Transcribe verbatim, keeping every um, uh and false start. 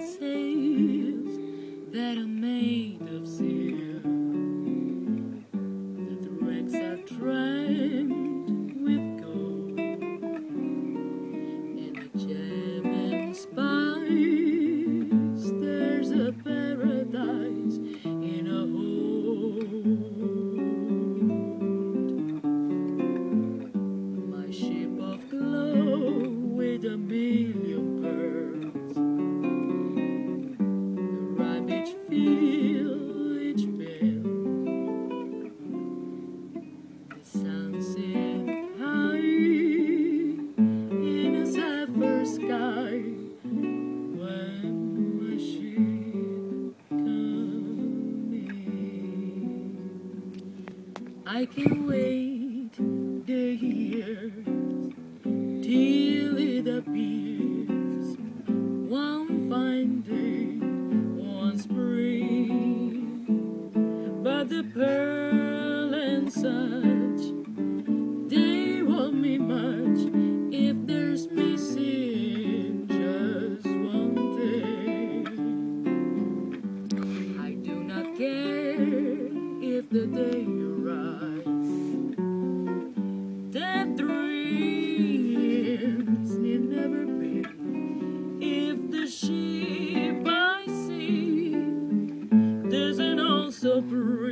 sails that are made of steel. The threads are trimmed with gold, and the gem and spice. There's a paradise in a hold. My ship of glow with a million pearls. The rabbits feel each bell. The sunset high in a sapphire sky. When my ship coming, I can wait the years till it appears one fine day, one spring. But the pearl and such, they won't mean much if there's missing just one thing. I do not care if the day arrives that dreams need never be. If the ship I see doesn't also bring